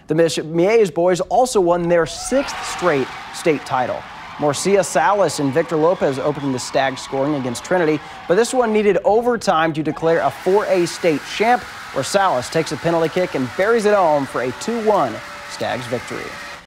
The Bishop Miege boys also won their 6th straight state title. Morcia Salas and Victor Lopez opened the Stags scoring against Trinity, but this one needed overtime to declare a 4A state champ, where Salas takes a penalty kick and buries it home for a 2-1 Stags victory.